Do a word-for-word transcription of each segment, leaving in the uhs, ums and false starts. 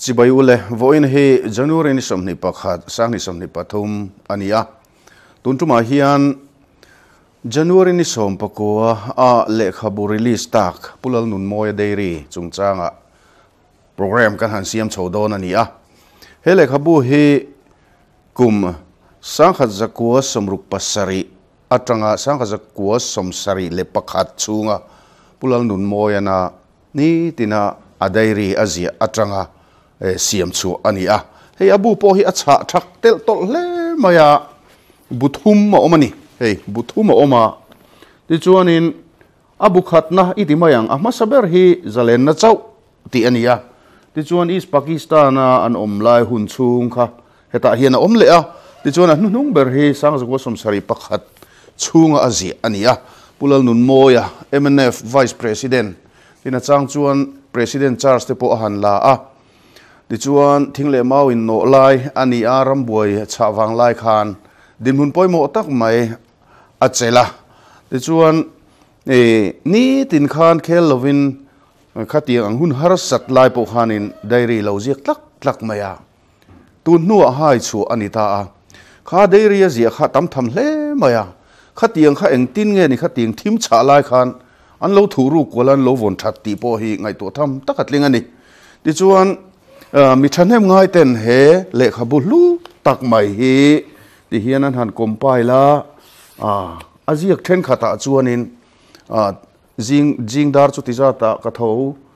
Chibai ule voin he January ni somni pakhat sang ni somni pathum ania tuntuma hian January ni som pakua a lekha bu release tak pulal nun moya dairy chungchanga program kan han siam chodon ania he lekha bu he kum sangkhat zakua somruk pasari atanga sangkhat zakua somsari le pakhat chunga pulal nun moya na ni tina adairi azia atanga siam chu ania he abu po hi acha thak tel tol le maya buthum ma omani hey buthum oma ti chuanin abu khatna iti mayang ama saber hi zalen na chau ti ania ti chuan is Pakistan an omlai hun chung kha heta hian om le a ti chuan an nung ber hi sang zakwa somsari pakhat chunga azi ania pulal nun moya M N F vice president tina chang chuan president Charles te po han la a ti chuan thingle mau in no lai ani aram boi chawang lai khan din hun poimo tak mai achela ti chuan e ni tin khan khel lovin khati ang hun har sat lai po khanin dairy logic tlak tlak maya tu nu a hai chu anita a kha dairy a zia kha tam tham hle maya khatiang kha eng tin nge ni khatiang thim cha lai khan an lo thuru kolan lo von that ti po hi ngai to tham takatling ani ti chuan mi thanem ngai ten he lekha bu lu tak mai hi ti hian an han compile a aziak then khata chuanin a jing jing dar chu ti za ta ka tho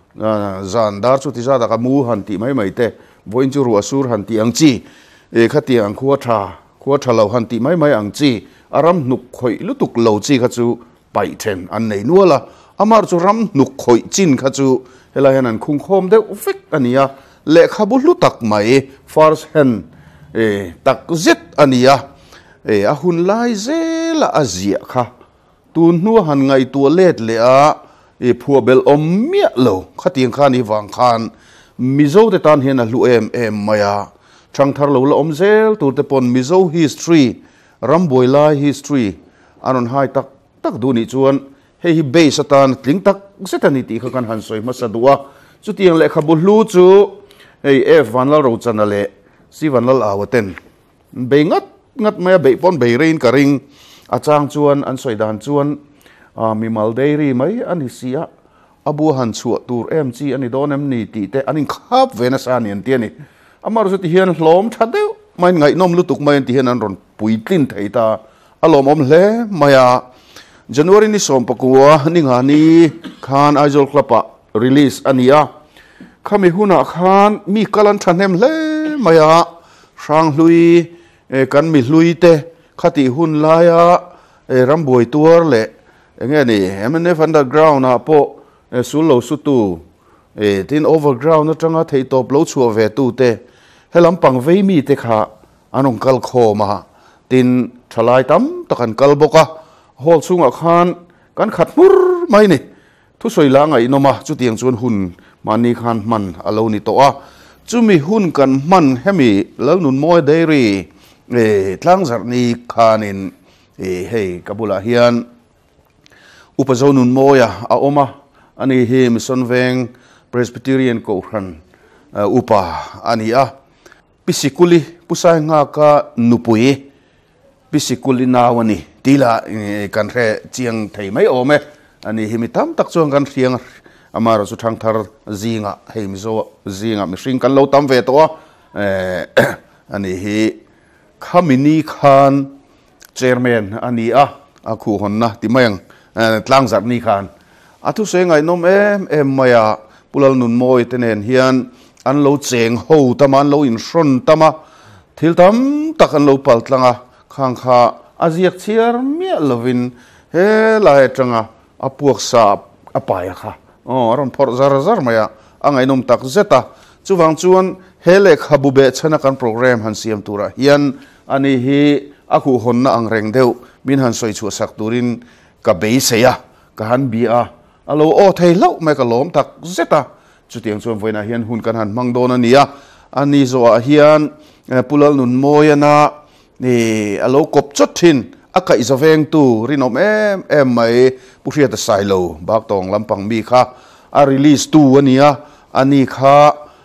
zan dar chu ti za da ka mu han ti mai mai te voin chu ru asur han ti ang chi e khati ang khuwa tha khuwa tha lo han ti mai mai ang chi aram nuk khoi lutuk lo chi kha chu pai then an nei nuala amar chu ram nuk khoi chin kha chu hela hian an khung khom de ufik ania lekha bu lu tak mai first hand e tak zet ania e a hun lai zela azia kha tun nu han ngai tu let le a e phuabel om mia lo khatiang khan hi wang khan mizo te tan hian a lu em em maya thang thar lo la om zel tur te pon mizo history ramboi lai history anon hai tak tak du ni chuan he hi be satan tling tak setani ti kha kan han soi ma sadua chu tiang le khabu lu chu hey f van la ro chanale si van la awaten be ngat ngat maya be pon be rein karing achang chuan an soi dan chuan a mi mal dairy mai ani sia abu han chu tur em chi ani don em ni ti te anin khap vena san yan ti ani amar zu ti hian hlom thadeu mai ngai nom lutuk mai ti hian an ron puitlin theita alom om hle maya January ni som pakua ninga ni khan aizol klapa release ania khami huna khan mi kalan thanem le maya sang hlui kan mi hlui te khati hun laya ramboi tur le nge ni M N F underground na po sulo sutu e tin overground na tanga thei top lo chu ve tu te helam pang vei mi te kha anong kal kho ma tin thalai tam takan kal boka hol chunga khan kan khat mur mai ni thu soi la ngai noma chu tiang chuan hun mani khan man alo ni to a chumi hun kan man hemi lo nun moi dairy e tlang zar ni khanin e hey kabula hian upazon nun moya a oma ani he mission veng Presbyterian ko khan upa ani a pisikuli pusai nga ka nupui pisikuli nawani tila kan re chiang thei mai ome ani himitam tak chuang kan riang amaro chu thang thar zinga heimzo zinga mihring kan lo tam ve to eh ani hi khamini khan chairman ani a akhu honna timayang tlang zat ni khan athu se ngai nom em em maya pulal nun moi tenen hian an lo cheng ho taman lo in shron tama thil tam tak an lo pal tlanga khang kha aziak chiar mia lovin he la etanga apuak sa apai kha oh ron phor zar zar maya angai nom tak zeta chuwang chuan hele khabube chana kan program han siam tura hian ani hi aku honna ang reng deu min han soi chu sak turin ka be seya ka han bi a alo o thei lo me ka lom tak zeta chutiang chuan voina hian hun kan han mangdon ania ani zo a hian pulal nun moyana ni alo kop chothin aka izaveng tu rinom em em mai puria ta sailo bak tong lampang mi kha a release tu ania ani kha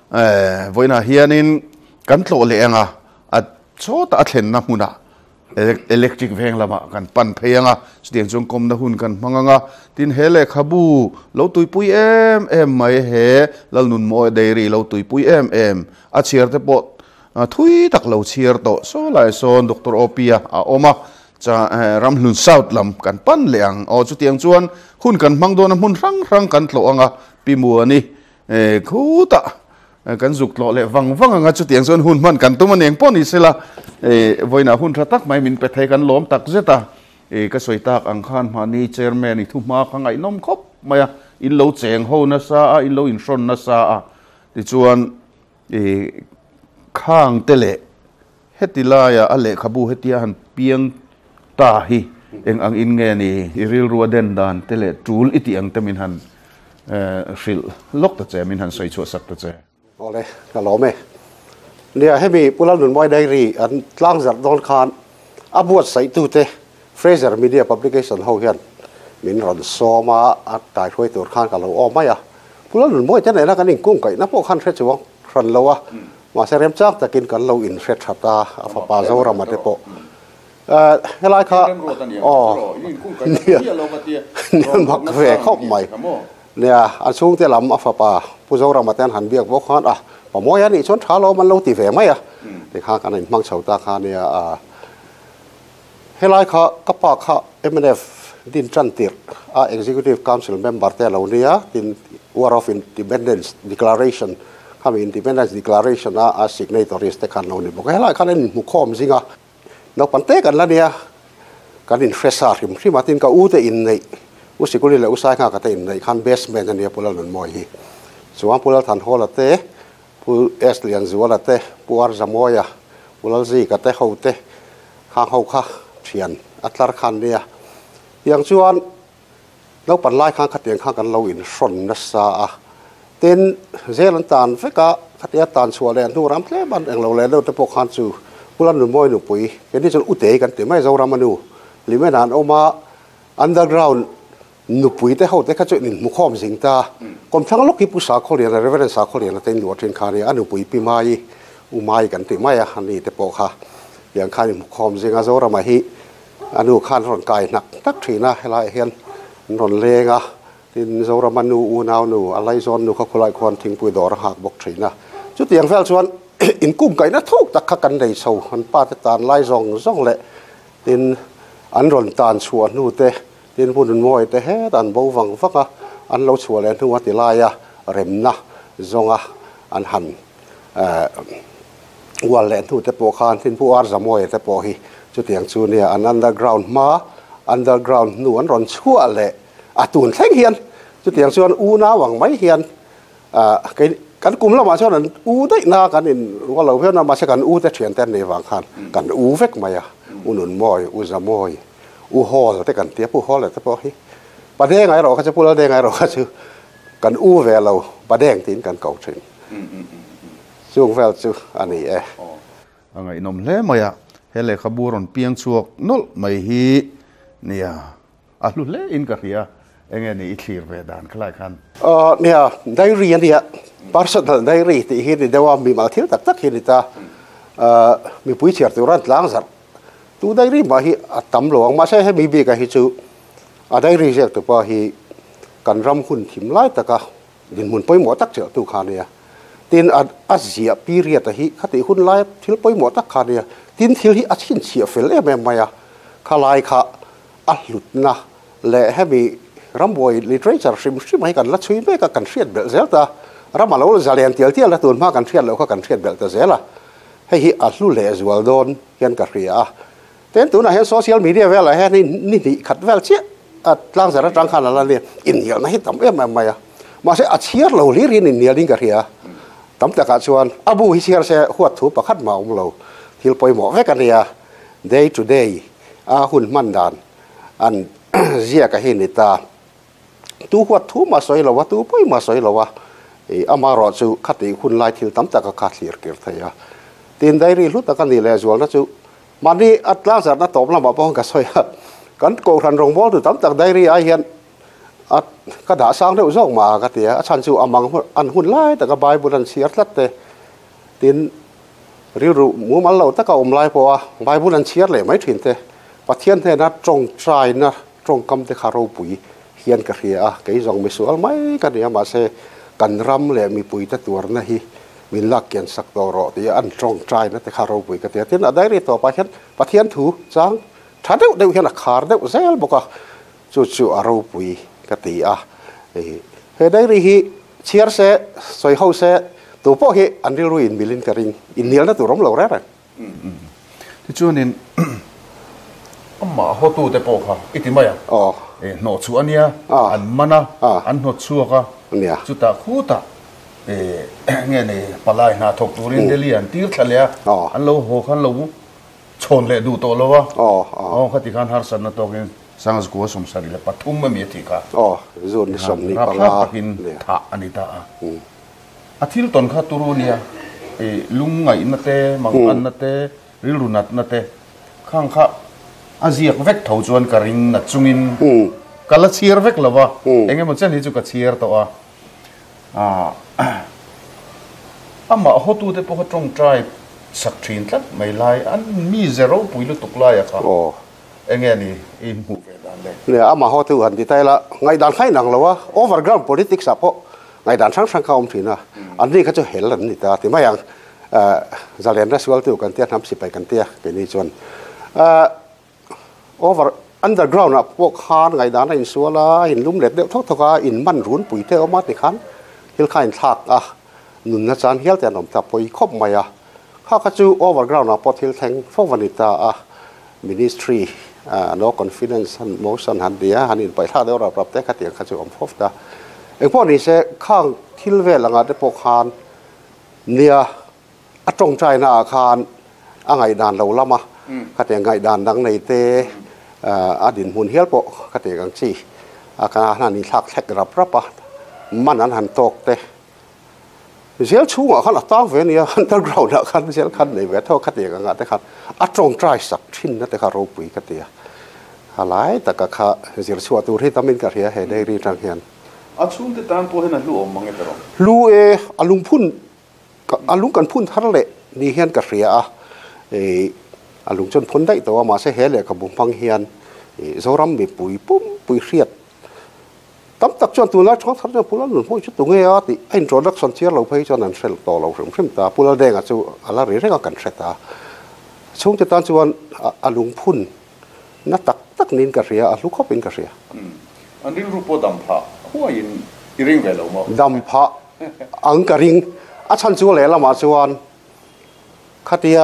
เออวันน่ะเฮียนินกันโตเลยงอ่ะอัดโชตอัดเห็นนะมุนะอิเล็กทริกเวงละมากันปั่นเพยงอ่ะเสียงจงกรมนะหุ่นกันมังงะตินเฮเลขบูเราตุยปุยเอ็มเอ็มไม่เฮแล้วนุนมอยเดรีเราตุยปุยเอ็มเอ็มอาเชียร์เตปอทุยตักเราเชียร์โตโซไลโซนดรโอเปียอาโอมาจะรำลุนซาวด์ลำกันปั้นเหลียงอ๋อจุดเตียงจวนหุ่นกันมังโดนหุ่นรังรังกันโตอ่ะปีมัวนี่เออคูตะกันจุกโลเลวังวังอ่ะจุดเตียงจวนหุ่นมันกันตัวมันเองป้อนอิสระเออวันน่ะหุ่นรัตักไม่มินไปไทยกันล้อมตักเจตาเออก็สวยตักอังคารมานี่เชอร์แมนนี่ทุ่มมาข้างไอ้น้องคบมาอินโลเจงโฮนัสซาอินโลอินชอนนัสซาที่จวนเออข้างเตเลเฮติลายาอเลขบูเฮติยันเปียงตาฮีเองอังอินเงนี่ริลรัวเดนดานเตเลจูลอิติอังเตมินหันเอ่อฟิลล็อกตะเจมินหันใส่ชัวสักตะเจโอเลยกะหลอมเอเนี่ยให้มีปุระหนุนมวยไดรีอันล่างจัดโดนคานอับวดใส่ตู้เตเฟรเซอร์มีเดียพับลิเคชันเฮาเฮียนมินรันโซมาอัดตายถ้วยตัวคานกับเราออกไหมอ่ะปุระหนุนมวยจะไหนนะกันนิ่งกุ้งไก่นับพวกขันเฟรชวงรันเราอ่ะมาเสร็จจากตะกินกันเราอินเฟรชฮัตตาอัฟปาเจ้ารามาเตโปเอ่อเฮลัยค่ะอ๋อเนี่ยเนี่ยมักเวเข้าใหม่เนี่ยอันสูงเตลำอัฟปาผู้เจ้ารามาเตนหันเบียกบอกขันอ่ะปะมอยนี่ชนช้าเรามันเราตีเวไหมอ่ะในข้างกันนี่มังเฉาตาข้าเนี่ยอ่าเฮลัยค่ะกับปากค่ะเอ็มเอฟดินจันติร์อ่า executive council member แต่เราเนี่ยดิน war of independence declarationคำ independence declaration อ่ะ signatories แต่ขันเราเนี่ยบอกเฮลัยค่ะนี่มุขคอมจริงอ่ะนักปั่นเตะกันแล้วเนี่ยกันอินเฟรชาร์ริมที่มาตินก็อู้เตอินในอุสิกุลิเลอุสัยข้าก็เตอินในคันเบสเมนต์เนี่ยพวกเราหนุนมวยส่วนพวกเราทันหัวละเตะผู้เอสเลียนส่วนละเตะผู้อาร์จามวยพวกเราซีก็เตะเขาเตะข้างเขาข้าเชียนอัตราคันเนี่ยอย่างส่วนเราปั่นไล่ข้างขัดเตียงข้างกันเราอินชนนัสซาเต้นเจลันตานเฟกะขัดเตียงตานชัวเลนนูรำเล่บันเองเราเลนเราเตะพวกขันจูผู้หนุ่มมวยหนุ่มปุยเป็นที่จนอุเตะกันแต่ไม่เรารามานูหรือไม่นานออกมาอันเดอร์กราวน์หนุ่มปุยแต่เขาแต่เขาจะนินมุขคอมสิงตากรมทั้งโลกที่ผู้สาวเขาเรียนอะไรเรื่องสาวเขาเรียนอะไรเต็มหลวดเทนคารีอันหนุ่มปุยปีไม้อุไม้กันแต่ไม่อะฮันนี่แต่ปอกค่ะอย่างข้านี่มุขคอมสิงอาโซรามาฮีอันนู้ข้านร่อนกายหนักตักถีน่าให้ลายเห็นร่อนเลงอ่ะที่โซรามานูอูนาวนูอะไรซอนนูเขาคนละคนทิ้งปุยดอร์หักบกถีน่ะจุดอย่างเฟลชวนอินกุ้งไก่น่ะทุกตะกันในโซ่มันป้าจะตานไล่ซองซองเละดินอันร่อนตานชัวนู่เตดินพูดมวยแต่เฮตันบ่ฟังฟักอ่ะอันเราชัวเลยทุกวันที่ไล่อ่ะเร็มนะซองอ่ะอันหันเอ่อวันเล่นทุกแต่ปอคานที่ผู้อาร์จามวยแต่ปอฮีจุดอย่างชูเนี่ยอันอันเดอร์กราวน์มาอันเดอร์กราวน์นู่อันร่อนชัวเละอ่ะตูนแท่งเฮียนจุดอย่างชวนอูน่าหวังไม่เฮียนอ่ากันกลุ่มเรามาชอบนั้นอูได้นากันอินว่าเราเพื่อนมาใช้กันอูแต่เฉียนแต่ในวางคันกันอูเฟกมาอ่ะอูหนุนมอยอูจามอยอูฮอลแต่กันเทียบอูฮอลเลยแต่พอฮีประเดี๋ยวไงเราเขาจะพูดแล้วเดี๋ยวไงเราเขาจะกันอูเวลเราประเดี๋ยวตีนกันเก่าถึงช่วงเวลช่วงอันนี้เออไงนมเล่มาอ่ะเฮเลขบูรอนเปียงชวกนลไม่ฮีเนี่ยอ่ะลุเล่อินกับเฮียเองนี่อิทธิเวดานคล้ายกันเออเนี่ยได้เรียนเนี่ย personal ได้เรียนที่เห็นได้ว่ามีมาเที่ยวตักตักเห็นตาเอ่อมีผู้เชี่ยวชาญล้างสัตว์ตัวได้เรียนมาที่ตำหลวงมาใช่ให้มีเบียกับฮิจูอ่ะได้เรียนตัวพอที่กันรำหุ่นถิ่มไล่ตะกะดินมุนไปหมดตักเจอตัวขาเนี่ยตินอัดอาเซียปีเรียตะฮิคติหุ่นไล่ทิลไปหมดตักขาเนี่ยตินทิลฮิอาชินเฉียเฟลเอแม่มาอะขาลายขาอัดหลุดนะและให้มีรำบวยลิเทอเรเจอร์ชิมชิมให้กันละช่วยไม่กันเชียดเบลเซลตารำมาแล้วจะเรียนเที่ยวเที่ยวละตัวมากันเชียดแล้วก็กันเชียดเบลเซลละให้ฮิอัดลุเลสวลโดนเฮียนกับเรียแต่ตัวนั้นเห็นโซเชียลมีเดียเวลาให้นี่นี่นี่ขัดเวลเชี่ยอัดล่างสารจังขันอะไรเนี่ยอินเดียนะให้ทำเอ็มแอมมาอะมาใช่อัดเชียร์เราลีรินอินเดียลิงกับเรียทำแต่การชวนอาบูฮิเชียร์เสียหัวถูประคัดมาองเราที่ไปหมอเวกันเรีย day to day อาหุ่นมันดานอันเจียกับเฮนิตาตัวหัวทูมาสวยเราวะตัวไปมาสวยเราวะอามารอจูขัดอีคุณไล่ทิลตั้มตะกขาดเลียร์เกิดที่ยาตีนได้รีลุตตะกันนี่แหละจวนนะจูมันนี่อัตลาสารนัดตบเรามาป้องกันสวยกันโกรันรงบอลตัวตั้มตะได้รีไอเห็น at ka da sang deuh zawk ma ka tia a chan chu amang an hun lai ta ka bible an siar tlat te tin ri ru mu mal lo ta ka om lai po a bible an siar le mai thin te pathian the na trong trai na trong kam te kharo pui hian ka ria a ke zong mi sual mai ka nia ma se kan ram le mi pui ta tur na hi min lak kian sak to ro ti an trong trai na te kharo pui ka tia tin a dai ri to pa hian pathian thu chang tha deuh deuh hian a khar deuh zel boka chu chu a ro pui ka ti a he dai ri hi chiar se soi ho se tu po hi an ri ru in milin ka ring in nial na tu rom lo ra ra ti chuanin amma ho tu te po kha iti mai oh e no chu ania an mana an no chu ka nia chu ta khu ta e nge ne palai na thok turin deli an tir thalia an lo ho khan lo chon le du to lo wa oh oh khati khan har san na to gen sang as ko som sari le pathum ma mi thi ka oh zon ni som ni pala takin tha anita a athil ton kha turu nia e lung ngai na te mang an na te rilunat na te khang kha aziak vek thau chuan ka ring na chungin kala chiar vek lawa enge mo chen hi chu ka chiar to a a ama hotu te po tong trai sak thin tlat mai lai an mi zero puilu tuklai a kha oh enge ni in mu ve dan le ne ama ho tu han ti tai la ngai dan khai nang lawa overground politics apo ngai dan sang sang ka om thina an ri ka chu hel an ni ta ti mai yang zalen ra swal tu kan tia nam si pai kan tia ke ni chuan over underground a pok khan ngai dan in suala in lum let deuh thok thoka in man run pui te oma ti khan hil khain thak a nun na chan hial te nom ta poi khop mai a kha kha chu overground a pot hil theng fo vanita a ministry no confidence and motion han dia han in pai tha deuh ra prap te kha ti kha chu om fof ta eng po ni se khang thil ve langa te pok khan nia a tong chai na khan a ngai dan lo lama kha te ngai dan dang nei te a din hun hial po kha te gang chi a ka na ni thak thek rap rap a man an han tok te zel chu a khan a ta ve nia underground a khan zel khan nei ve tho kha te gang te khan a tong trai sak thin na te kha ro pui ka te ha lai ta ka kha zel chu tu ri tamin ka ria he dei ri tang hian a chung te tan po hena lu om mangi tero lu e alung phun alung kan phun thar le ni hian ka ria a e alung chon phun dai to ma se hele ka bung phang hian zoram mi pui pum pui riat tam tak chon tu la thong thar na pula nun hoi chu tu nge a ti introduction chiar lo phei chon an sel to lo rim rim ta pula deng a chu ala ri re ka kan theta chung te tan chuan alung phun na tak tak nin ka ria a lu khop in ka ria an rin ru po dam pha huwa in iring ve lo mo dam pha ang ka ring a chan chu le la ma chuan khatia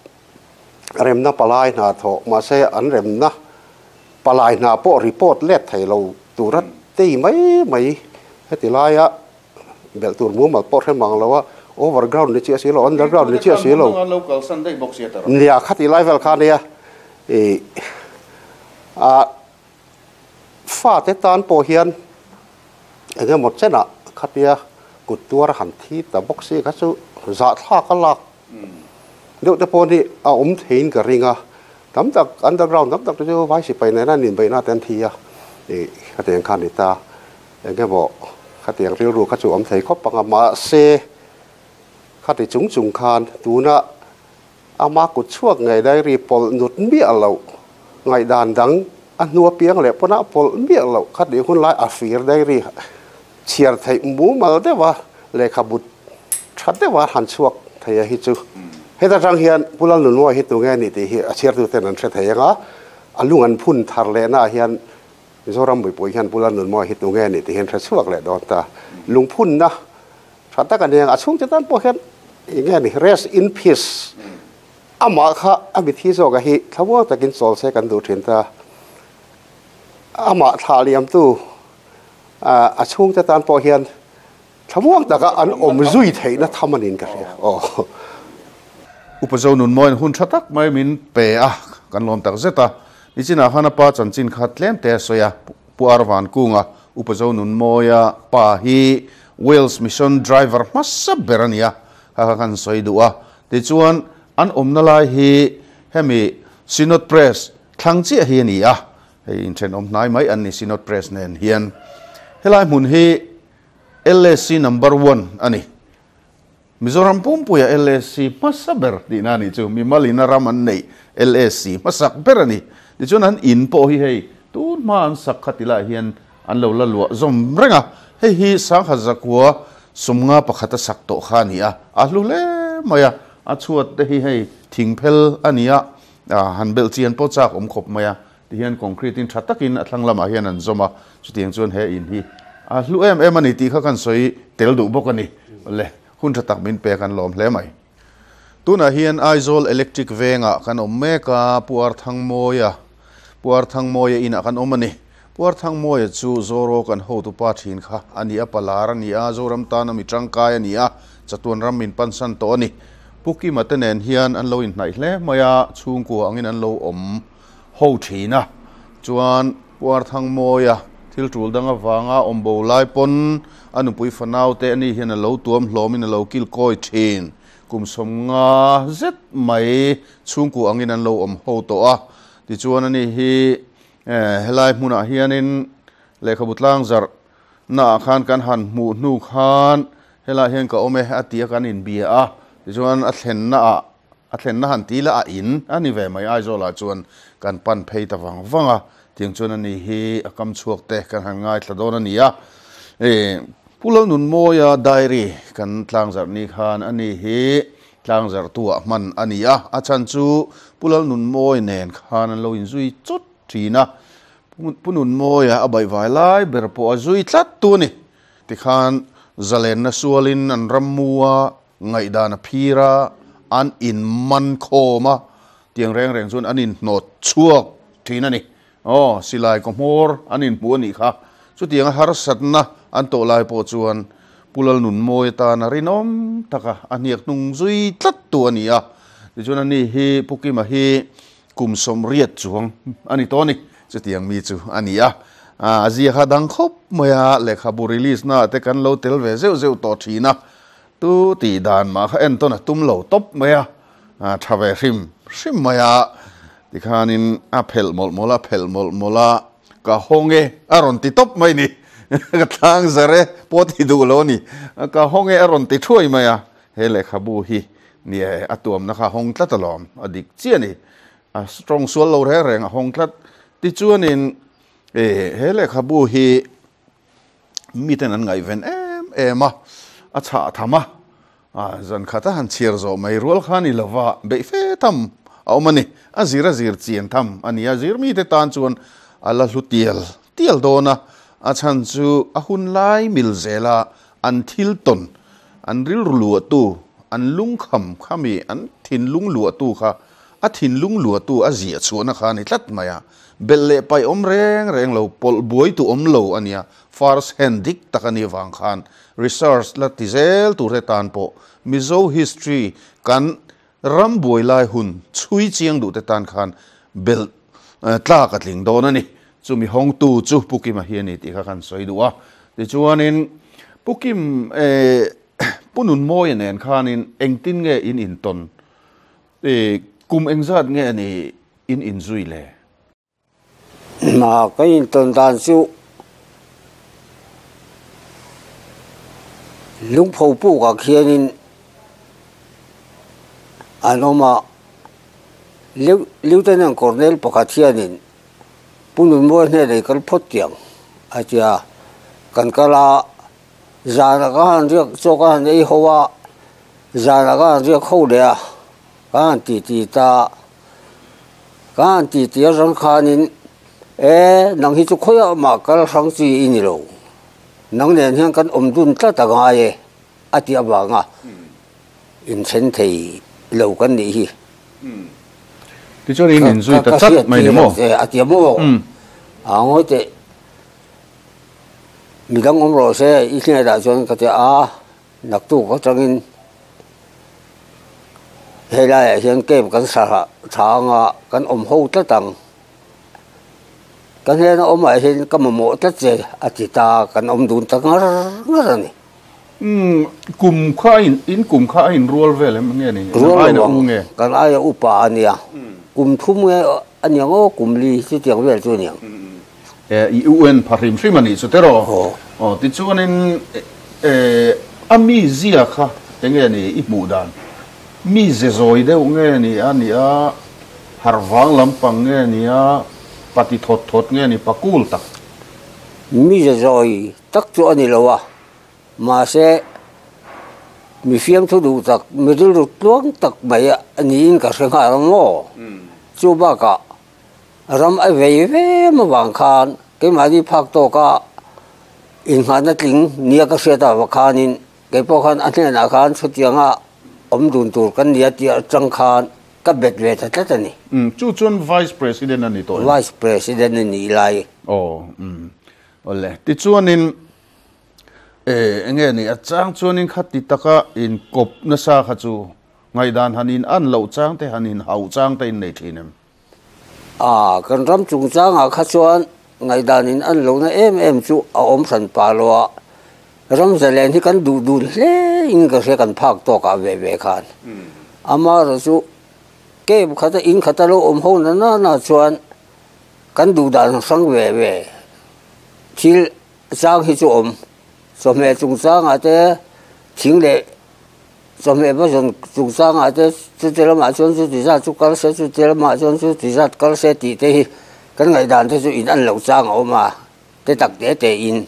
rem na palai na tho ma se an rem na palai na po report let thai lo turat ti mai mai heti laia bel tur mu mal por hem mang lawa overground ni chia si lo underground ni chia si lo local sunday box ya taro nia khati level kha nia e a fa te tan po hian enge một chena khatia kutur han thi ta box si ka chu za tha ka lak deuh te pawh ni a awm thein ka ringa tam tak underground tam tak chu vai si pai na na nin bai na ten thi a e ka teng khan ni ta enge bo ka teng ri ru ka chu om thei khop panga ma se ka ti chung chung khan tu na ama ku chuak ngai dai ri pol nut mi alo ngai dan dang a nuwa piang le pona pol mi alo ka di hun lai a fir dai ri chiar thei mu mal de wa le khabut that de wa han chuak thei hi chu heta rang hian pulal nun wa hi tu nge ni ti hi a chiar tu ten an thre theianga alung an phun thar le na hian zoram boi poi hian pulal nun mo hi tu nge ni ti hian thre chuak le don ta lung phun na thata kan yang a chung che tan po hian nge ni rest in peace ama kha ami thi zo ga hi thawa takin sol se kan du thin ta ama thaliam tu a chung che tan po hian thawa taka an om zui theina thamanin ka ria oh upazau nun moin hun thatak mai min pe a kan lom tak zeta ni china hana pa chan chin khat tlem te soya puar van kunga upazau nun moya pa hi Wales mission driver massa berania ha kan soidua ti chuan an omna lai hi hemi Synod Press thangchi hi ni a in chen om nai mai an ni Synod Press nen hian helai mun hi L S C number one ani Mizoram pumpuya L S C masaber di nani chu mi malina raman nei L S C masak berani di chu nan in po hi hei tu man sak khatila hian an lo la lua zom renga hei hi sang khazakwa sumnga pakhata sakto khania a lu le maya a chuat te hi hei thingphel ania a hanbel chian po chak om khop maya ti hian concrete in thatakin athlang lama hian an zoma chutiang chuan he in hi a lu em em ani ti kha kan soi tel du bokani le hun thatak min pe kan lom hle mai tuna hian aizol electric venga kan om meka puar thang moya puar thang moya ina kan omani puar thang moya chu zoro kan ho tu pa thin kha ania palar ania zoram ta na mi tangkai ania chatuan ram min pansan to ani puki matanen hian an lo in hnai hle maya chung ku angin an lo om ho thina chuan puar thang moya thil tul danga wanga om bo lai pon anu pui fanau te ani hian a lo tuam hlom in a lo kil koi thin kum som nga zet mai chung ku angin an lo om ho to a ti chuan ani hi helai hmuna hianin lekhabutlang zar na khan kan han mu nu khan helai hian ka ome atia kan in bia a ti chuan a thlen na a a thlen na han ti la a in ani ve mai ai zola chuan kan pan phei ta wang wanga tiang chuan ani hi akam chuak te kan han ngai thladon ani a e pulo nun moya diary kan tlang zar ni khan ani hi tlang zar tua man ani a a chan chu pulo nun moi nen khan an lo in zui chut thina punun moya abai vai lai ber po azui tlat tu ni ti khan zalen na sualin an rammuwa ngai dana phira an in man khoma tiang reng reng chun anin not chuak thina ni oh silai ko mor anin pu ni kha chu tiang har satna an to lai po chuan pulal nun moi ta na rinom taka aniak nung zui tlat tu ania ti chuan ani hi puki ma hi kum som riat chuang ani to ni chu tiang mi chu ania a azia kha dang khop moya lekha bu release na te kan lo tel ve zeu zeu to thina tu ti dan ma kha en to na tum lo top moya a thave rim rim moya ti khanin a phel mol mola phel mol mola ka honge aron ti top mai ni ka thang zare poti du lo ni ka honge aron ti thui maya hele khabu hi ni atuam na kha hong tlatalom adik chiani a strong swal lo re reng a hong tlat ti chuanin e hele khabu hi miten an ngai ven em ema a cha thama a zan khata han chir zo mai rol khani lova be fe tam au mani a zira zir chien tham ania zir mi te tan chuan ala hlutial tial dona a chan chu a hun lai mil zela an thil ton an ril lua tu an lung kham khami an thin lung lua tu kha a thin lung lua tu a zia chuana kha ni tlat maya belle pai om reng reng lo pol buai tu om lo ania first hand dik takani wang khan research la tizel tu re tan po mizo history kan ram buai lai hun chui chiang du te tan khan bel tla ka tling don ani chumi hong tu chu pukim a hiani ti kha kan soi duwa ti chuanin pukim e punun moi nen khanin engtin nge in in ton e kum engzat nge ani in in zui le ma cái in ton dan chu lung phou pu ka khianin anoma liu liu tenang cornel pakathianin punun moi ne le kal phot tiang atia kan kala zana ka han riak cho ka han ei howa zana ka han riak ho le a kan ti ti ta kan ti ti ran khanin e nang hi chu khoya ma kal sang chi in lo nang nen hian kan om dun tla ta ga ye atia ba nga in chen thei lo kan ni hi ti cho rin in zui ta chat mai ni mo atia mo a ngoi te mi dang om ro se i hne da chon ka te a nak tu ko changin hela hian ke kan sa tha nga kan om ho tla tang kan hian om ai hian ka mo tla che atita kan om dun ta ngar ngar ni um kum kha in in kum kha in rual vel em nge ni ai na u nge kan ai upa ania kum thum nge ania ngo kum li chi tiang vel chu niang e i un parim shrimani so tero oh ti chuan in eh ami zia kha enge ni i mu dan mi ze zoi de nge ni ani a harwang lampang nge ni a pati thot thot nge ni pakul tak mi ze zoi tak chu ani lowa ma se mi fiam thu du tak mi dul ru tuang tak mai ani in ka senga ngo chu ba ka ram ai ve ve ma wang khan ke ma di phak to ka in han na tling nia ka se ta wa khan in ke po khan an na khan chu tianga om dun tur kan nia ti chang khan ka bet ve ta ta ni um chu chun vice president ani to vice president ni lai oh um ole ti chuan in eh enge ni a chang chuan in khati taka in kop na sa kha chu ngai dan hanin an lo chang te hanin hau chang te nei thinem à kan ram chung chang a kha chuan ngai dan in an lo na em em chu a om san pa lo ram zalen hi kan du du le in ka se kan phak to ka ve ve khan ama ro chu ke khata in khata lo om ho na na na chuan kan du dan sang ve ve thil chang hi chu om so me chung chang a te thing le so me ba jong chung chang a te chu te ma chuan chu ti za chu kal se chu te ma chuan chu ti za kal se ti te hi kan ngai dan te chu in an lo chang o ma te tak te te in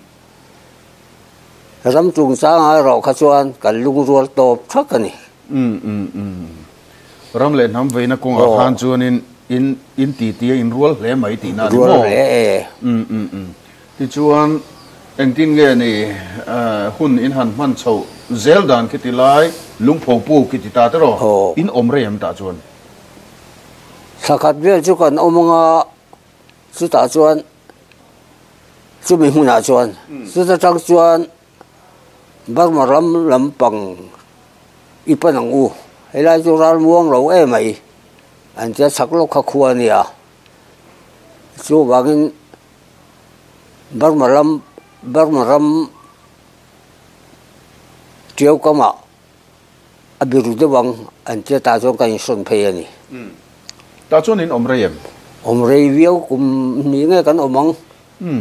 ram chung chang a ro kha chuan kan lung rual top thak ani um um um ram le nam ve na kong a khan chuan in in in ti ti in rual hle mai ti na rual le um um um ti chuan eng tin nge ni hun in han man chho zel dan ki ti lai lung pho pu ki ti ta te ro in om re am ta chuan sakat vel chu kan omonga chu ta chuan chu mi huna chuan chu ta chang chuan bar ma ram lam pang ipanang u helai chu ral muang lo e mai an cha sak lo kha khuwa ni a chu wangin bar ma ram bar ma ram tiau kama abiru de wang an cha ta chuan kan son phei ani ta chuan in om re am om rei viau kum ni nge kan omang um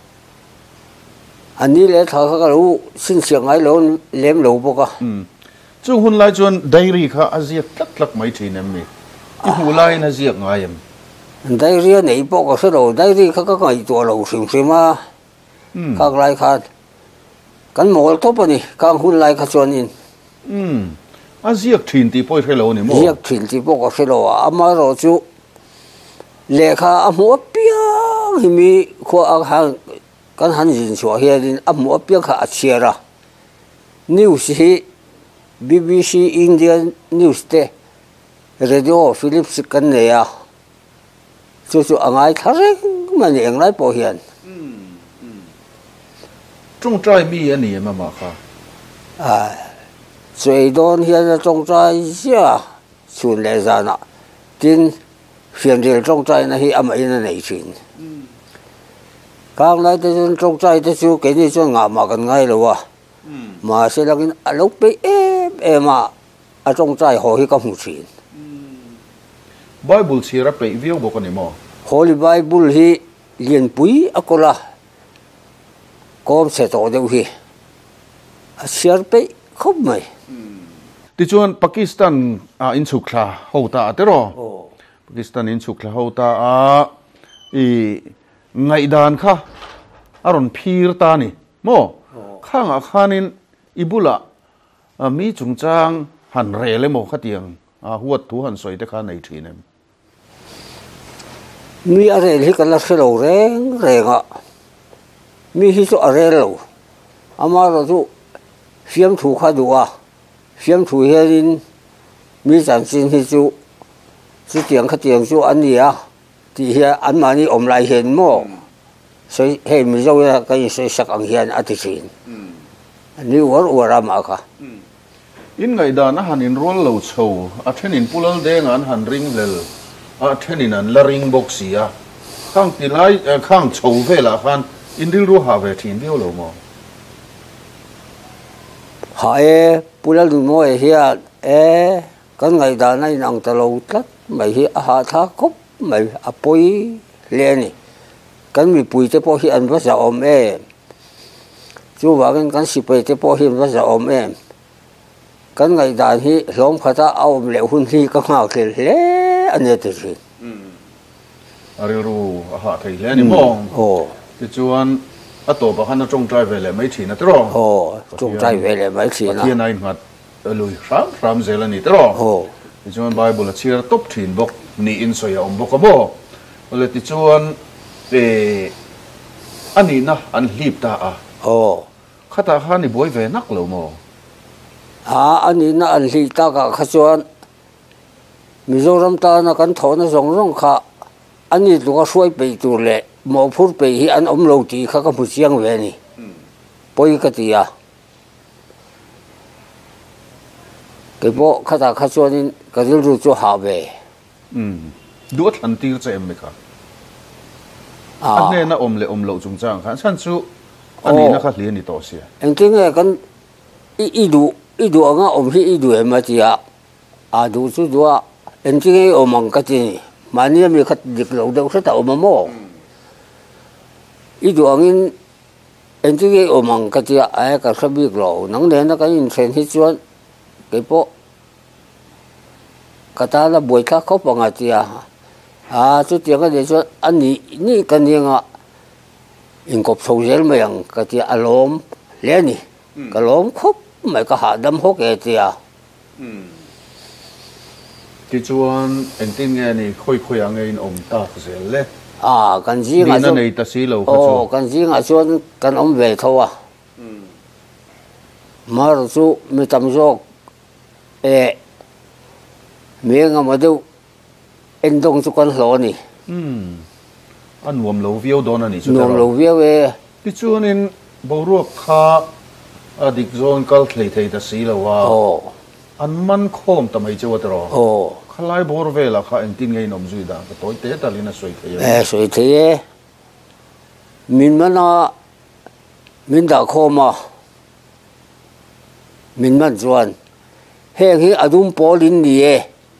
ani le tha kha lo sin siang ai lo lem lo boka um chu hun lai chuan dairy kha aziak tlak tlak mai thinem mi i hu lai na ziak ngai am dai ria nei po ka se lo dai ri kha ka ngai to lo sim sima um ka lai kha kan mol to pani ka hun lai kha chuan in um aziak thin ti poi thelo ni mo riak thin ti po ka se lo ama ro chu le kha amu piang hi mi kho a hang kan han jin chua hi din amu piang kha a chiara news hi B B C Indian news te radio Philips kan ne ya chu chu angai thare man eng lai po hian trung trai mi ani ma ma kha à suy don hian trong trai sia chun le zana tin phiền điều trong trai na hi am ai na nei chin kang lai te trong trai te chu ke ni chu nga ma kan ngai lo wa mà sẽ là cái lúc bị em em mà ở trong trai họ hi có một chuyện bible chira pe viu bo kan mo Holy Bible hi liền bui akola com sẽ tổ đâu hi share pe không mày ti chuan Pakistan a in chukla ho ta te ro Pakistan in chukla ho ta a i ngai dan kha aron phir ta ni mo khang a khanin ibula mi chungchang han re le mo khatiang a huat thu han soi te kha nei thinem mi are hi kala se lo reng reng a mi hi chu are lo ama ro chu fiam thu kha duwa fiam thu herin mi chan sin hi chu chu tiang kha tiang chu an ni a ti hi an ma ni om lai hen mo sei he mi zo ya ka sei sak ang hian ati sin ni war wara ma kha in ngai da na han in rol lo chho a then in pulal deng an han ring lel a then in an la ring boxia khang ti lai khang chho ve la khan in dil ru ha ve thin bio lo mo ha e pulal du mo e hian e kan ngai da nai nang ta lo tlat mai hi a ha tha kop mai a poi le ni kan mi pui te po hi an va sa om e chú vào cái cái xịt bể thì bỏ hiểm nó sẽ ôm em cái ngày đàn hi lom khát ta ôm lệ hun hi cái ngào thì lẽ anh ấy thì gì ari ru ha thei le ni mong ồ ti chuan a to pa khan trong trai về le mai thina tro ồ trong trai về lại mấy chuyện thiên ai ngat lui ram ram zel ani tro ồ ti chuan bible a chira top thin bok ni in soya om bok bo ole ti chuan e ani na an hlip ta a ồ khata khan ni boy ve nak lo mo à anh ấy nó anh hi ta cả khát chuan Mizoram ta nó cắn thổ nó rong rong khá anh ấy tụi có xuôi bị tụi lệ một phút bị hi anh ôm lâu thì khá có một chiang về nè bôi cái gì à cái bộ khát ta khát chuan cái điều rồi cho hạ về um duat an tir che em ka à an ne na om le om lo chung chang khan san chu ani na kha hli ni to sia anh tiếng nghe cái ít ít đủ ít đủ anh ôm hi ít đủ em mà chị à à đủ chút đủ à anh tiếng nghe ôm mang cái gì mà nếu mình khát được lâu đâu sẽ tạo mà mò ít đủ anh anh tiếng nghe ôm mang cái gì à ai cả sắp biết lâu nắng đến nó cái nhìn xem hết chuan cái bộ cái ta là buổi khác khóc bằng chị à à chút tiếng cái đấy chuan anh nhỉ nhỉ cái gì à in cột sầu dễ mà yang cái gì à lom lẽ nè cái lom khóc mày có hạ đâm hốt cái gì à ti chuan en tin nge ni khoi khoi ang in om ta zel le à cái gì ni mà na chuan nei ta si lo kha ồ chu cái gì mà chuan cái ông về thôi à mà rồi chú mình tầm cho ê miếng mà đâu anh đông chú con lò nè um an nuam lo viau don ani chu nôm lâu viết về ti chuan in boruak kha adik zon kal thlei thei ta si lo wa ồ an man khom tamai chu atro ồ khalai bor ve la kha en tin nge nom zui da ka toy te talina soi thei ê rồi thế mình mà nó mình đã khó mà mình mà chuan hệ khi ở đúng bỏ linh đi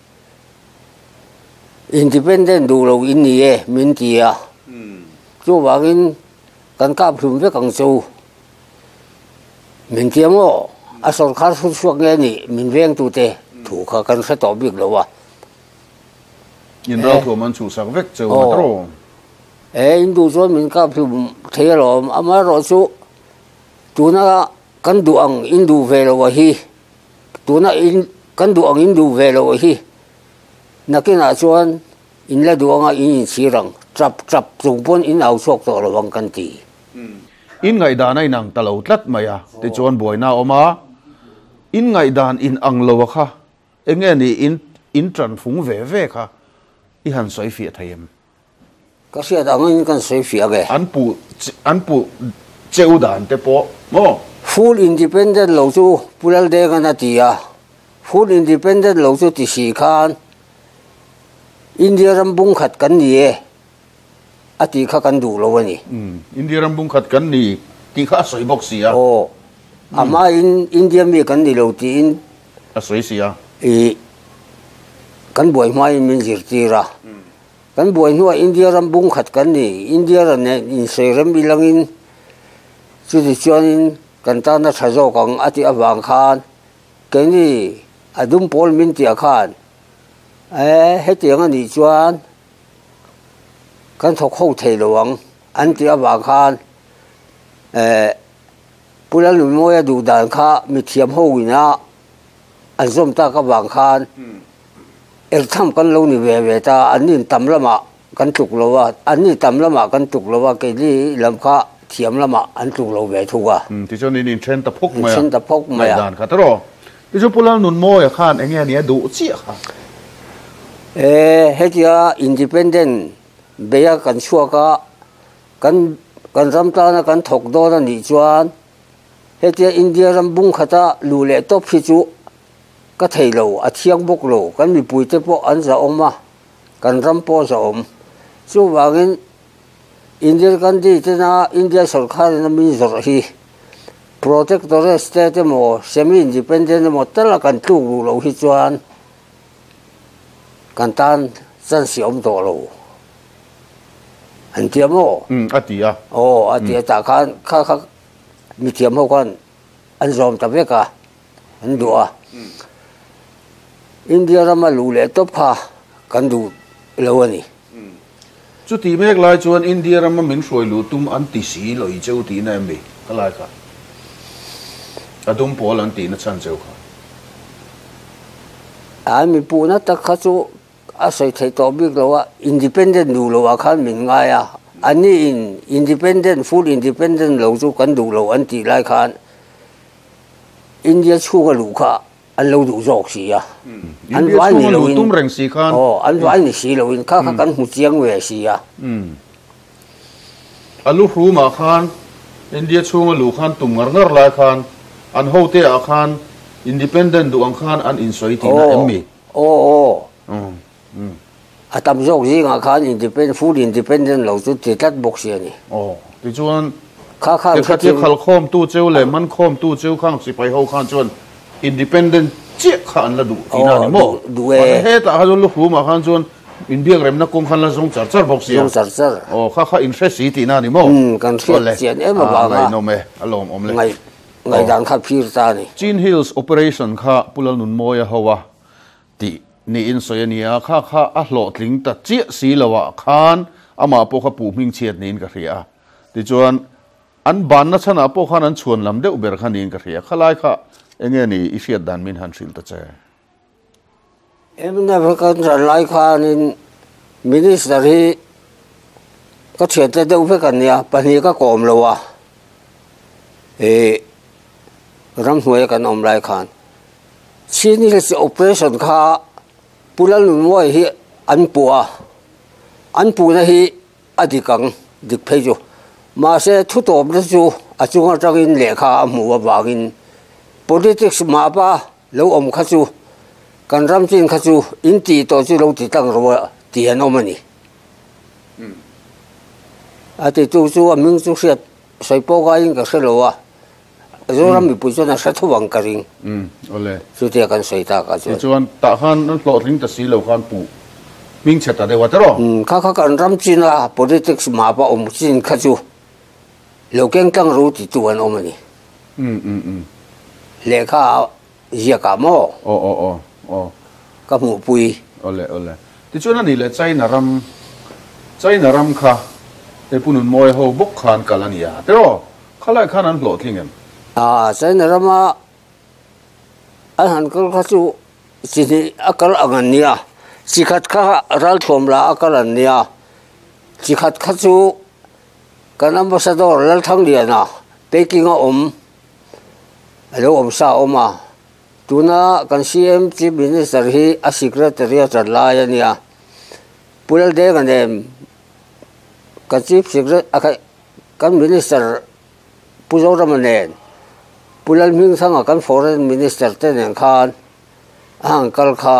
independent đủ lâu in đi mình chỉ à chú bảo in cần cáp phim với càng sâu mình chỉ mà à sau khi xuất xuất nghe nè mình ven tụi thế thủ khá cần sẽ tỏ biết lâu à in ra thu man chu sak vek cheu Ồ. ma tro ê in đủ cho mình cáp phim thế rồi à mà rồi chú tụi nó cần đủ ăn in đủ về rồi hi tụi nó in cần đủ ăn in đủ về rồi hi nãy cái nào chuan in là đủ ăn in chỉ rằng chập chập dùng bốn in áo sọc rồi bằng cần gì in ngai da nai nang talo tlat maya ti chuan boina oma in ngai dan in ang lo kha enge ni in in tran phung ve ve kha i han soi fi thayem cái gì đó anh cần suy phía cái an pu an pu cheu dan te po mo full independent lâu chú pulal de cái nào thì à full independent lâu chú thì xì khan India ram bung khát cái gì à thì khá cần đủ lâu vậy um india ram bung khat kan ni ti kha soi bok sia ồ à mà in India mi cần đi lâu thì in a soi sia ý cần buổi mai mình chỉ chỉ ra cần buổi nữa India ram bung khát cái gì India ram này in sợi ram bilang in chú thì cho in cần ta nó thay đổi con à thì à vàng khan cái gì à đúng paul mình thì khan ê hết tiếng anh đi chuan cần thuộc hậu thể luồng anh thì à vàng khan ê bữa nay mua đủ đàn kha mi thiam hậu na anh zoom ta cái vàng khan em tham cần lâu ni về về ta anh nhìn tầm lắm mà cần chục lâu à anh nhìn tầm lắm mà cần chục lâu à cái gì làm kha thiam lắm mà anh chục lâu về thu à um ti chuan in in chen ta phok maya Chen ta phok maya. ngai dan kha tro ti chu pulal nun mo ya khan enge ni du chi kha ê hết giờ independent bây giờ cần xua cả cần cần làm ta nó cần thuộc đó là nhị chuan hết giờ India làm bung khát ta lù lệ top phi chú cái thầy lầu à thiang bốc lầu cần bị bùi tế bộ ăn ra ông mà cần làm po ra ông chú vào cái India cần đi thế na India sở khai nó mình rồi hi protectorate state mo semi independent mo tất là cần tu lù lầu hi chuan簡單真係咁多咯，很掂喎。 um ati a 哦，啊啲大家卡卡 mi thiam ho kan an zom ta veka an dua India rama lu le top kha kan du lo ani chu ti mek lai chuan India ram min hroi lu tum an ti si loi cheu ti na em bi kalai ka adum pol an ti na chan cheu kha ai mi pu na ta kha chu a sei thei to bik lo wa independent du lo wa khan min nga ya ani in independent full independent lo chu kan du lo an ti lai khan India chu ga lu kha an lo du jok si ya an vai ni lo tum reng si khan oh an vai ni si lo in kha kha kan hu chiang we si ya um alu ru ma khan India chunga lu khan tum ngar ngar lai khan an ho te a khan independent du ang khan an in soi ti na em mi oh oh um um a tam jok ji nga khan independent full independent lo chu ti tat bok si ani oh ti chuan kha kha kha ti khal khom tu cheu le man khom tu cheu khang si pai ho khan chuan independent che khan la du ina ni mo du e he ta ha lu ru ma khan chuan India rem na kom khan la zong char char bok si zong char char oh kha kha interest si ti na ni mo um kan thia chian em ba ngai no me alom om le ngai ngai dan kha phir ta ni Chin Hills operation kha pulal nun moya hawa ti ni in soyania kha kha a hlo tling ta chi si lawa khan ama po kha pu ming chet nin ka ria ti chuan an ban na chana po khan an chuan lam de uber khan in ka ria khalai kha enge ni i fiat dan min han sil ta che em na va kan ra lai khan in minister hi ka thian te de upe kan nia pani ka kom lo wa e ram hnuai kan om lai khan Chin Hills operation kha pulal nun moi hi an puwa an pu na hi adikang dik phei ju ma se thu top na chu a chunga tangin lekha amu wa bangin politics ma ba lo om kha chu kan ram chin kha chu in ti to chu lo ti tang ro ti an omani um ati tu chu a ming chu siat soi po ga in ka se lo wa zo ram mi pu chu na sa thu wang ka ring um ole chu te kan sei ta ka chu chuan ta khan an hlo tling ta si lo khan pu ming cheta de wa taro um kha kha kan ram chin la politics ma ba om chin kha chu lo keng tang ro ti tu an omani um um um le kha ya ka mo o o o o ka mu pui ole ole ti chuan ani le China ram China ram kha te punun moi ho bok khan kalania tero khalai khan an hlo tling em à sai na rama an han kal kha chu chini akal angan nia chikhat kha ral thom la akal an nia chikhat kha chu kan ambassador lal thang dia na peking a om alo om sa oma tuna kan C M chief minister hi a secretary at la ya nia pulal de kan em ka chief secretary akai kan minister pujo ramanen pulal ming sanga kan foreign minister ten en khan ang kal kha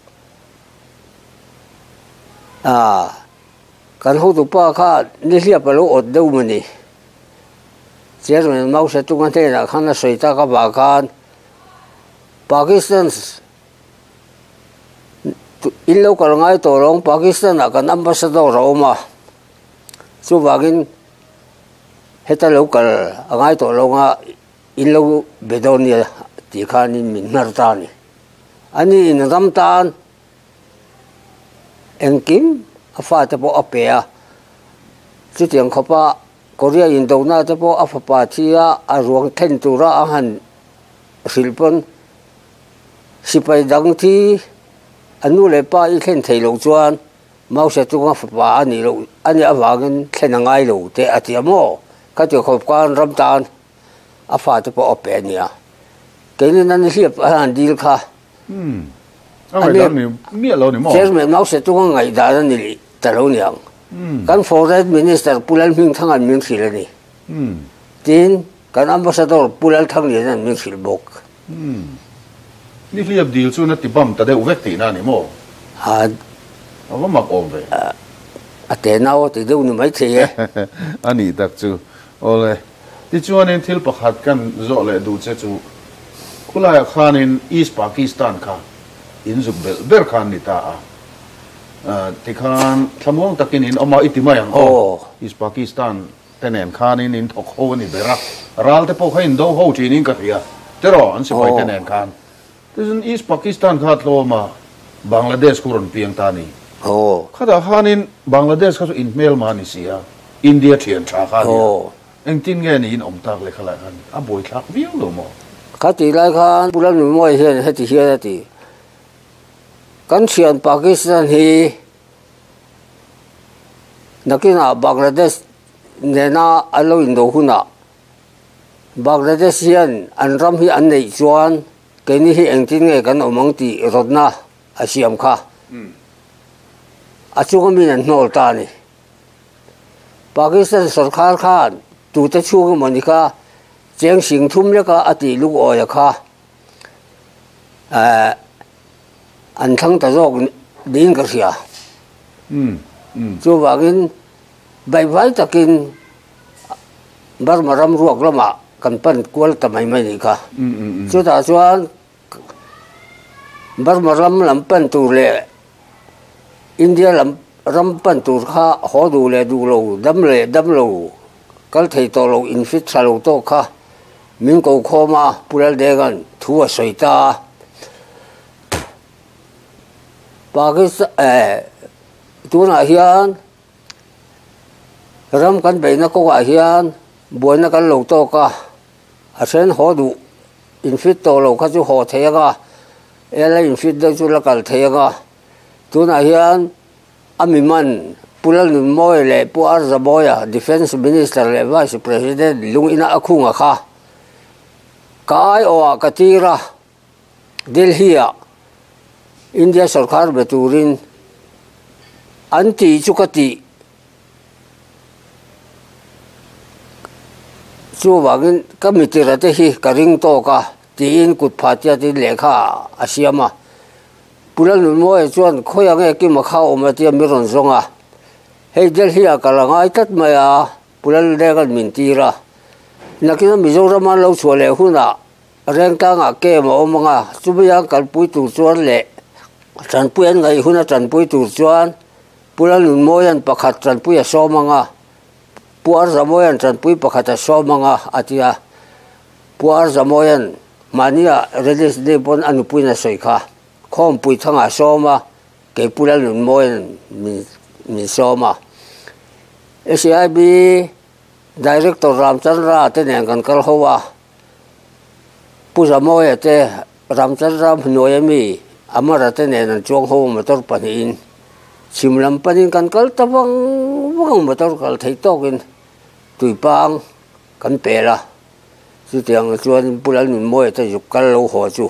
a kan ho tu pa kha ni hlia pa lo od deu mani chairman mau se tu kan te na khan na soita ka ba khan Pakistan illo kal ngai to rong Pakistan kan ambassador roma chu bagin heta local angai to longa illo bedonia ti khani min nartani ani in ramtan engkim afa te po apea chu tiang khopa Korea Indona te po afa thia arwang then tura ahan silpon sipai dang thi anu le pa i khen thei lo chuan mau se tu nga fa ani lo ani awangin thlen ngai lo te atiamo ka ti khop kan ramtan afa te po openia kenin an hiap an dil kha um ai dan ni mi lo ni mo chairman mau se tu ngai da ni ta lo niang kan foreign minister pulal ming thang an ming sil ni um tin kan ambassador pulal thang ni an ming sil bok um ni hliap dil chu na ti bam ta de uvek ti na ni mo ha awa mak om ve ate nao ti deu ni mai the ani tak chu ole ti chuan in thil pakhat kan zo le du che chu khulaya khan in East Pakistan kha in zuk bel ber khan ni ta a ti khan thamong takin in oma itimai ang oh East Pakistan tên nền khan in in thọc hô ni bera ral te po khain do ho chin in ka ria te ro an si pai tên nền khan tin East Pakistan khat lo ma Bangladesh kuron piang ta ni oh khada khan in Bangladesh kha in mail ma ni sia India thian tha kha ni eng tin nge ni in om tak le khala khan a boi thak viu lo mo khát thì lại khan pulan nun moi hian hết thì hian thì kan sian Pakistan hi nakina Bangladesh nena alo indo huna Bangladesh hian an ram hi an nei chuan ke ni hi engtin nge kan omang ti rodna asiam kha achung min an nol ta ni Pakistan sarkar khan tu te chu mani kha cheng sing thum le ka ati lu oya kha a an thang ta jok din ka sia um um chu wangin bai vai takin bar maram ruak lama kan pan kwal tamai mai ni kha um um chu ta chuan bar maram lam pan tu le India lam ram pan tu kha ho du le du lo dam le dam lo kal thei to lo in fit thalo to kha min ko khoma pural degan thua soita Pakistan eh tuna hian ram kan beina ko wa hian buana kan lo to ka a sen ho du in fit to lo kha chu ho thega ela in fit da chu la kal thega tuna hian ami man pulal nun moi le puar zaboya defense minister le vice president lung ina akhunga kha kai o katira Delhi India sarkar beturin anti chukati chuwagin committee rate hi karing to ka tin kut phatia ti lekha asiama pulal nun moi chuan khoya nge ki makha omati miron zonga hei Delhi kalangai tat maya pulal degan mintira nakina Mizoram lo chole huna rengka nga ke mo manga subya kalpui tu chuan le chanpuan ngai huna chanpui tu chuan pulal nun moyan pakhat chanpui a so manga puar zamoyan chanpui pakhat a so manga atia puar zamoyan mania release de bon anupui na soikha khom pui thanga soma ke pulal nun moyan mi mi soma S I B Director Ramchandra te neng kan kal howa puzamoya te Ramchandra hnoyami amara te nen chong ho motor panin simlam panin kan kal tawang wang motor kal thei tokin tuipang kan pela chu tiang chuan pulal nun moi te juk kal lo ho chu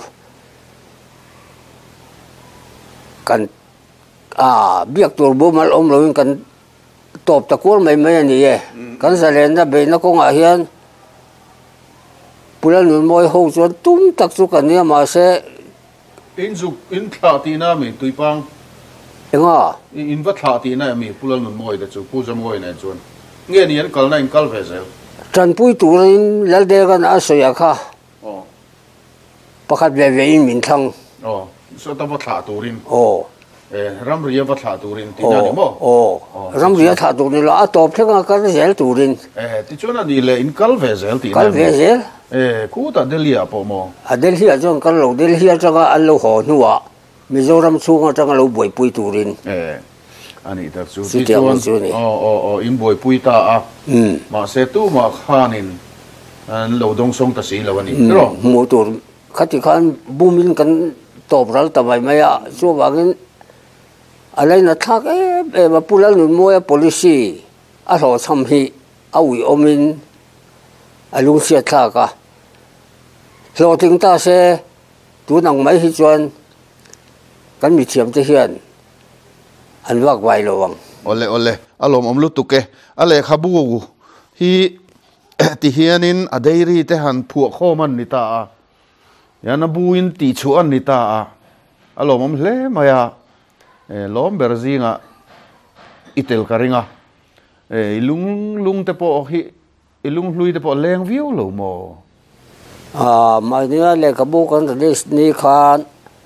kan a biak tur bo mal om lo kan top ta kol mai mai ani e kan salen da be na ko nga hian pulal nun moi ho chuan tum tak chu kan ni ma se in zu in thla ti na mi tuipang enga in va thla ti na mi pulal nun moi da chu pu jam moi na chuan nge ni an kal na in kal ve zel tran pui turin lal de gan a soya kha oh pakhat ve ve in min thang oh so ta va thla turin oh eh ram ria va thla turin ti na ni mo oh ram ria tha tu ni la top thanga kan zel turin eh ti chuan ani le in kal ve zel ti na kal ve zel eh ku ta Delhi a po mo a Delhi a jong kan lo Delhi a changa an lo ho nuwa Mizoram chunga changa lo boi pui turin eh ani ta chu Chu ti tiang chuan chu ni. oh oh oh in boi pui ta a um ma se tu ma khanin an lo dong song ta si lo ani ro mu tur khati khan bumin kan top ral tamai maya chu wangin alai na thak e e ma pulal nun moya policy a lo cham hi awi omin alung sia thaka lo ting ta se tu nang mai hi chuan kan mi thiam te hian an wak vai lo wang ole ole alom om lu tuke ale khabu hi ti hianin a dairy te han phu khoman ni ta a yana buin ti chu an ni ta a alom om hle maya e lom berzinga itel karinga e lung lung te po hi ilung hlui te po leng view lo mo à mai nia le kabu kan release ni khan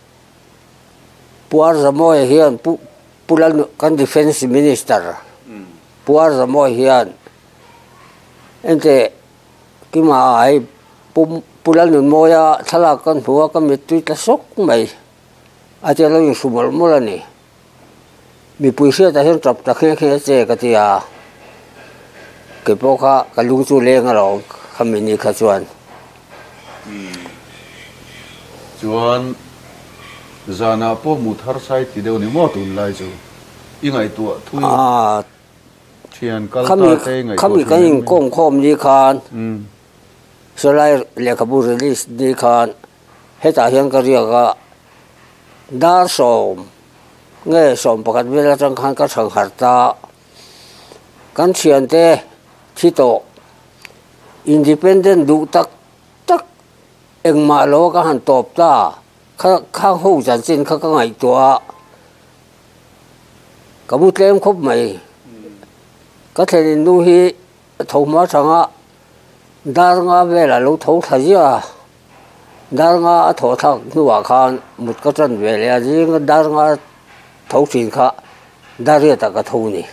puar zamoy hian pu pulal kan defense minister puar zamoy hian ente ki ma ai pum pulan nun moya thala kan huwa ka mitui ta sok mai a te lo sumol molani mi puisia ta hen trap ta khe khe che ka tia ke poka ka lung chu le nga ro khamini kha chuan chuan zana po mu thar sai ti deu ni mo tun lai chu ingai tu thui a thian kal khami ta te ngai khami kan in kong khom ni khan solai le khabu release ni khan heta hian ka ria ga dar som nge som pakat vela chang khan ka thang harta kan thian te thito independent du tak tak engma lo ka han top ta kha kha ho jan chin kha ka ngai to ka bu tlem khop mai ka thein nu hi thoma changa dar nga vela lo tho thajia dar nga tho thak nuwa khan mut ka chan vele a jing dar nga tho chin kha daria ta ka tho ni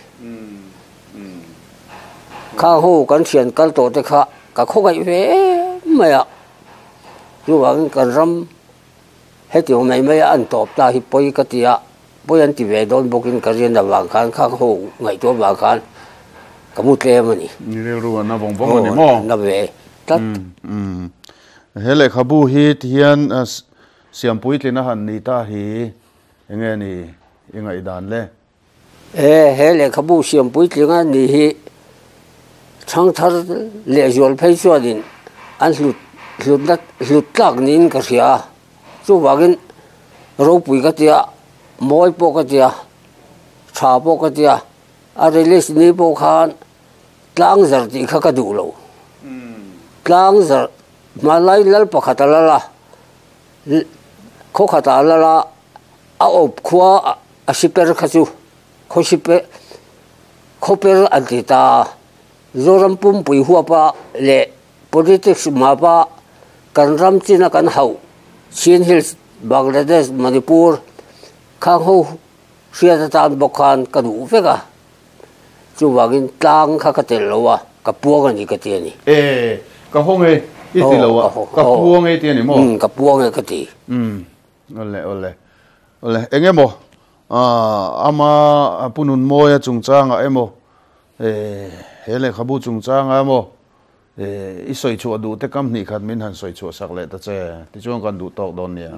kha ho kan thian kal to te kha ka kho gai ve maya ruwang kan ram heti mai mai an top ta hi poi ka tia poi an ti ve don bokin ka rian da wang khan kha ho ngai to ba khan ka mu tle mani ni re ru na bong bong ni mo na ve tat um hele khabu hi thian siam pui tlina han ni ta hi enge ni ingai dan le e hele khabu siam pui tlinga ni hi chang thar le jol phei chuanin an hlut hlut dat hlut tlak nin ka ria chu wagin ro pui ka tia moi po ka tia tha po ka tia a release ni po khan tlang zar ti kha ka du lo tlang zar malai lal pakhat la kho khata la a op khwa a siper khachu kho sipe khoper antita zoram pum pui huwa pa le politics ma pa kan ram china kan hau Chin Hills Bangladesh Manipur khang ho sia ta bokhan ka du veka chu wagin tlang kha ka tel lowa ka puang ni ka ti ni e ka hong e iti lo ka puang e ti ni mo um ka puang e ka ti um ole ole ole enge mo a ama punun mo ya chungchang a emo e hele khabu chungchang a mo e isoi chu adu te kam ni khat min han soi chu sak le ta che ti chuang kan du tok don nia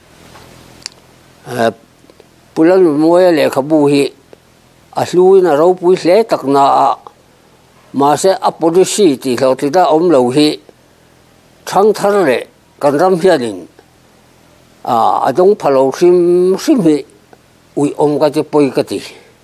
a pulan mo ya le khabu hi a hlui na ro pui hle tak na a ma se a policy ti hlo ti da om lo hi thang thar le kan ram hianin a adong phalo sim sim hi ui om ka te poi ka ti